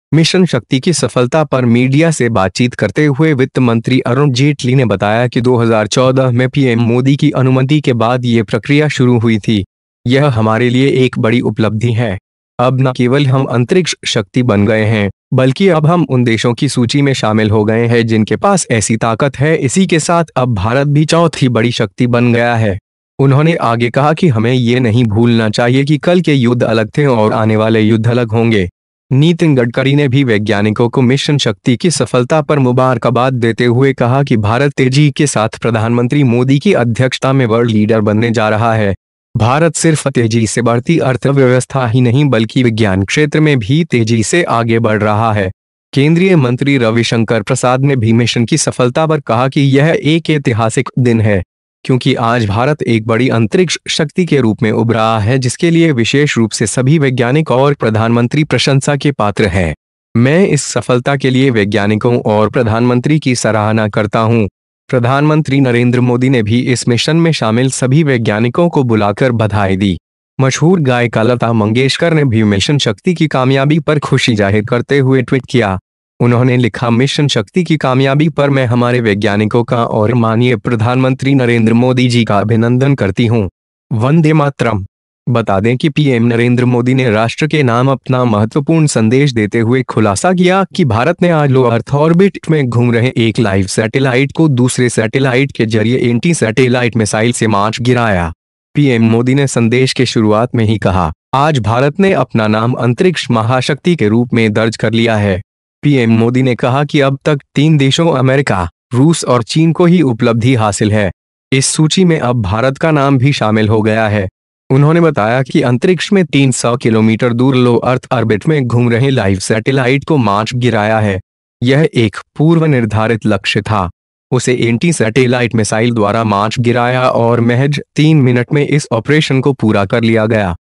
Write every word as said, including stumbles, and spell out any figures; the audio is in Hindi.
मिशन शक्ति की सफलता पर मीडिया से बातचीत करते हुए वित्त मंत्री अरुण जेटली ने बताया कि दो हज़ार चौदह में पीएम मोदी की अनुमति के बाद ये प्रक्रिया शुरू हुई थी। यह हमारे लिए एक बड़ी उपलब्धि है। अब न केवल हम अंतरिक्ष शक्ति बन गए हैं, बल्कि अब हम उन देशों की सूची में शामिल हो गए हैं जिनके पास ऐसी ताकत है। इसी के साथ अब भारत भी चौथी बड़ी शक्ति बन गया है। उन्होंने आगे कहा कि हमें ये नहीं भूलना चाहिए कि कल के युद्ध अलग थे और आने वाले युद्ध अलग होंगे। नितिन गडकरी ने भी वैज्ञानिकों को मिशन शक्ति की सफलता पर मुबारकबाद देते हुए कहा कि भारत तेजी के साथ प्रधानमंत्री मोदी की अध्यक्षता में वर्ल्ड लीडर बनने जा रहा है। भारत सिर्फ तेजी से बढ़ती अर्थव्यवस्था ही नहीं बल्कि विज्ञान क्षेत्र में भी तेजी से आगे बढ़ रहा है। केंद्रीय मंत्री रविशंकर प्रसाद ने भी मिशन की सफलता पर कहा कि यह एक ऐतिहासिक दिन है, क्योंकि आज भारत एक बड़ी अंतरिक्ष शक्ति के रूप में उभर रहा है, जिसके लिए विशेष रूप से सभी वैज्ञानिक और प्रधानमंत्री प्रशंसा के पात्र हैं। मैं इस सफलता के लिए वैज्ञानिकों और प्रधानमंत्री की सराहना करता हूं। प्रधानमंत्री नरेंद्र मोदी ने भी इस मिशन में शामिल सभी वैज्ञानिकों को बुलाकर बधाई दी। मशहूर गायिका लता मंगेशकर ने भी मिशन शक्ति की कामयाबी पर खुशी जाहिर करते हुए ट्वीट किया। उन्होंने लिखा, मिशन शक्ति की कामयाबी पर मैं हमारे वैज्ञानिकों का और माननीय प्रधानमंत्री नरेंद्र मोदी जी का अभिनंदन करती हूं। वंदे मातरम। बता दें कि पीएम नरेंद्र मोदी ने राष्ट्र के नाम अपना महत्वपूर्ण संदेश देते हुए खुलासा किया कि भारत ने आज लो अर्थ ऑर्बिट में घूम रहे एक लाइव सैटेलाइट को दूसरे सैटेलाइट के जरिए एंटी सैटेलाइट मिसाइल से मार गिराया। पीएम मोदी ने संदेश के शुरुआत में ही कहा, आज भारत ने अपना नाम अंतरिक्ष महाशक्ति के रूप में दर्ज कर लिया है। पीएम मोदी ने कहा कि अब तक तीन देशों अमेरिका, रूस और चीन को ही उपलब्धि हासिल है। इस सूची में अब भारत का नाम भी शामिल हो गया है। उन्होंने बताया कि अंतरिक्ष में तीन सौ किलोमीटर दूर लो अर्थ ऑर्बिट में घूम रहे लाइव सैटेलाइट को मार गिराया है। यह एक पूर्व निर्धारित लक्ष्य था। उसे एंटी सैटेलाइट मिसाइल द्वारा मार गिराया और महज तीन मिनट में इस ऑपरेशन को पूरा कर लिया गया।